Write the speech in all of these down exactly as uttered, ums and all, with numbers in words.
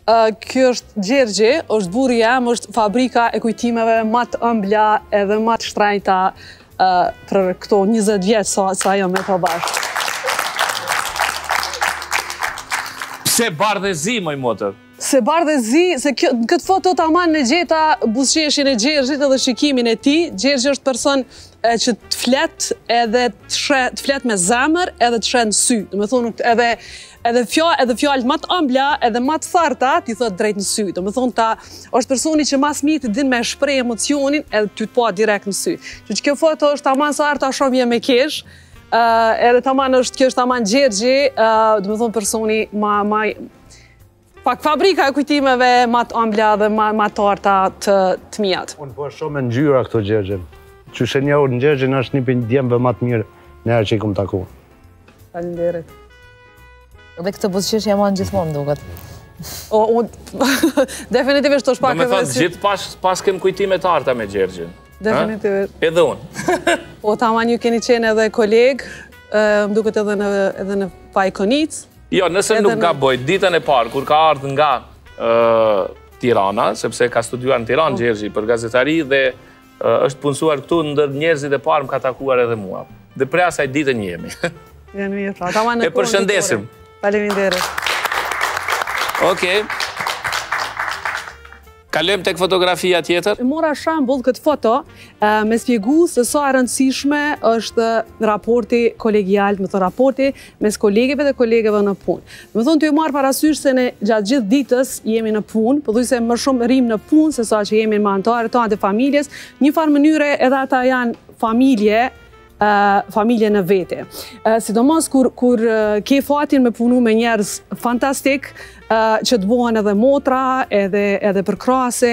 Kjo është Gjergji, është burri jam, është fabrika e kujtimeve më të ëmbla edhe më të shtrenjta për këto njëzet vjeç sa jam me të bashkë. Pse bardhëzi, moj motër? Se bardhëzi, se në këtë foto të aman në gjeta buzëqeshin e Gjergjit edhe shikimin e ti. Gjergji është person që të flet edhe të flet me zemër edhe të shet në sy. Dhe me thonë edhe edhe fjallët më të ëmbla edhe më të tharta ti thot drejt në sy. Dhe me thonë ta është personi që mas miti din me shprej emocionin edhe ty të pa direkt në sy. Që që kjo foto është aman sa arta shumë je me kesh. Edhe taman është kjo është aman Gjergji, dhe me thonë personi ma pak fabrika e kujtimeve ma të ëmbla dhe ma të arta të mijat. Unë po shumë në ngjyra këto Gjergjin. Që shë një orë në Gjergjin është një për një djemëve ma të mirë në herë që i kom taku. Falenderit. Dhe këtë buzëqesh jam anë gjithmonë duket. Definitivisht është pak edhe... Do me thonë, gjithë pas kem kujtime të arta me Gjergjin. Definitivisht. Edhe unë. Po, taman ju keni qenë edhe kolegë, më duket edhe në Pajkonic. Jo, nëse nuk gaboj, ditën e parë, kur ka ardhë nga Tirana, sepse ka studiuar në Tiranë Gjergji për gazetari dhe është punësuar këtu ndër njerëzit e parë më ka takuar edhe mua. Dhe pre asaj ditën jemi. E përshëndesim. Faleminderit. Okej. Kalojmë tek fotografia tjetër. Mora shembull këtë foto me spjegu se sa e rëndësishme është raporti kolegial, me të raporti mes kolegeve dhe kolegeve në punë. Me thonë të ju marë parasysh se ne gjatë gjithë ditës jemi në punë, përduj se më shumë rrim në punë se sa që jemi në antarë të anë të familjes, një farë mënyre edhe ata janë familje, familje në vete. Sidomos kur ke fatin me punu me njerëz fantastik, që të bohen edhe motra, edhe përkrase,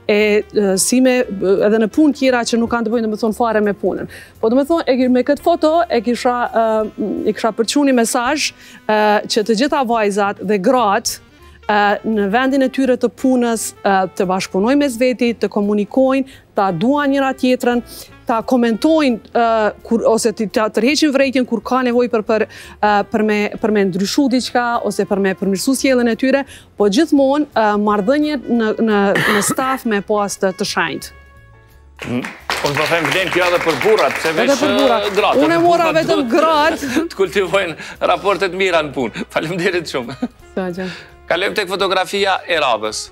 edhe në punë tjera që nuk kanë të bëjnë dhe me thonë fare me punën. Po dhe me thonë, me këtë foto e kisha përqu një mesazh që të gjitha vajzat dhe gratë në vendin e tyre të punës të bashkëpunojnë mes veti, të komunikojnë, ta duan njëra tjetrën, ta komentojnë ose të tërheqin vrejtjen kur ka nevoj për me ndryshu diqka ose për me përmirësu sjelljen e tyre, po gjithmonë marrëdhëniet në staf me pas të shenjtë. Unë po them vlen kjo edhe për burrat, se veç gratë. Unë e mora vetëm gratë. Të kultivojnë raportet mira në punë. Faleminderit shumë. Kalojmë tek fotografia e radhës.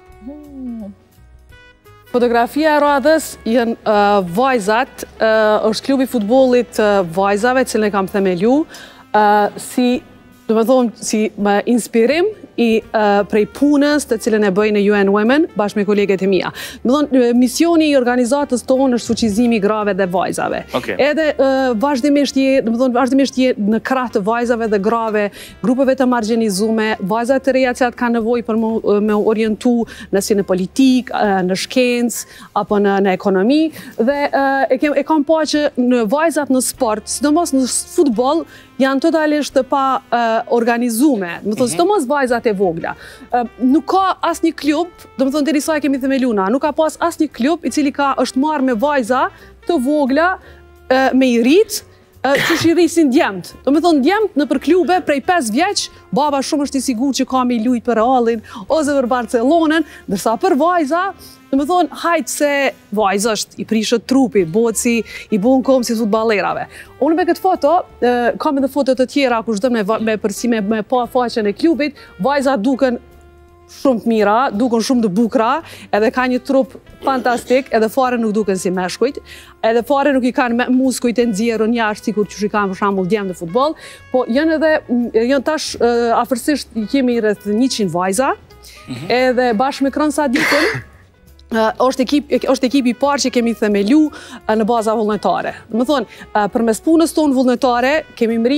Fotografia e radhës janë vajzat, është klubi futbollit vajzave, cilën e kam themelu, si, do me thonë, si inspirim i prej punës të cilën e bëjnë në U N Women bashkë me koleget e mia. Do thonë, misioni i organizatës tonë është fuqizimi i grave dhe vajzave. Edhe vazhdimisht je, do me thonë, vazhdimisht je në krah të vajzave dhe grave, grupeve të marginalizume, vajzat të reja që kanë nevojë për me orientu nësi në politik, në shkencë, apo në ekonomi. Dhe e kam pa që në vajzat në sport, sidomos në futboll, janë totalisht të pa organizume. Do me thonë, sidomos vajzat e vogla. Nuk ka asë një klub, do me thonë të risaj kemi themeluna, nuk ka pas asë një klub i cili ka është marrë me vajza të vogla me i rritë që shi rrisin djemët. Do me thonë djemët në për klube prej pesë vjeq, baba shumë është i sigur që ka me i lujt për Realin ose për Barcelonën, dërsa për vajza, do me thonë, hajtë se vajzë është, i prishët trupi, bëhet si i bunë komë si futballerave. Unë me këtë foto, kam edhe foto të tjera, ku shdëm me përsime me pa faqen e klubit, vajza duken shumë të mira, duken shumë të bukra, edhe ka një trup fantastik, edhe fare nuk duken si meshkujt, edhe fare nuk i kanë muskujt e nxjerrë jashtë, sikur që i kanë për shembull djemë në futboll, po janë edhe, janë tash afërsisht kemi rreth njëqind vajza, edhe bashkë me Kron Sadikën, është ekipi parë që kemi themelu në baza vullnetare. Më thonë, për mes punës tonë vullnetare, kemi mri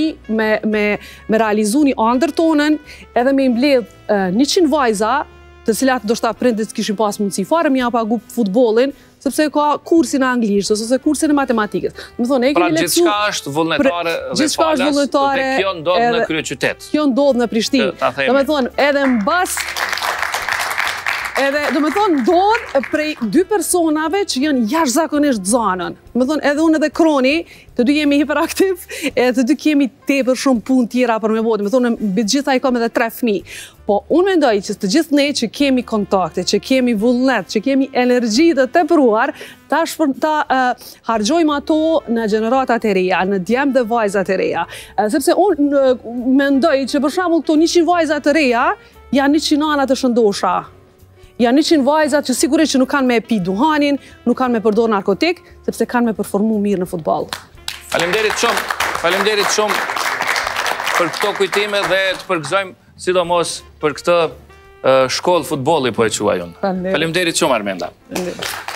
me realizu një andër tonën, edhe me imbledh njëqind vajza, të cilat do shta prindit s'kishin pas mundësi fare, mi ja pagu futbolin, sepse ka kursin e anglisht, ose kursin e matematikës. Pra gjithçka është vullnetare dhe falas, dhe kjo ndodhë në kryeqytet. Kjo ndodhë në Prishtinë. Dhe me thonë, edhe në bas Edhe, do me thonë, ndodh prej dy personave që janë jashtëzakonisht zanën. Do me thonë, edhe unë edhe Kroni, të dy jemi hiperaktiv, edhe të dy kemi tepër shumë punë tjera për me botë. Do me thonë, mbi të gjitha i kam edhe tre fëmijë. Po, unë mendoj që të gjithë ne që kemi kontakte, që kemi vullnet, që kemi energji të tepruar, ta, ta uh, hargjojmë ato në gjeneratat e reja, në djemë dhe vajzat e reja. Uh, sepse unë uh, mendoj që për shembull këto njëqind vajzat e reja janë njëqind nana të shëndosha. Janë njëqind vajzat që sigurisht që nuk kanë me pi duhanin, nuk kanë me përdor narkotik, sepse kanë me performu mirë në futboll. Faleminderit shumë, faleminderit shumë për këto kujtime dhe të përgëzojmë sidomos për këtë uh, shkollë futbolli po e quaj unë. Faleminderit shumë Armenda.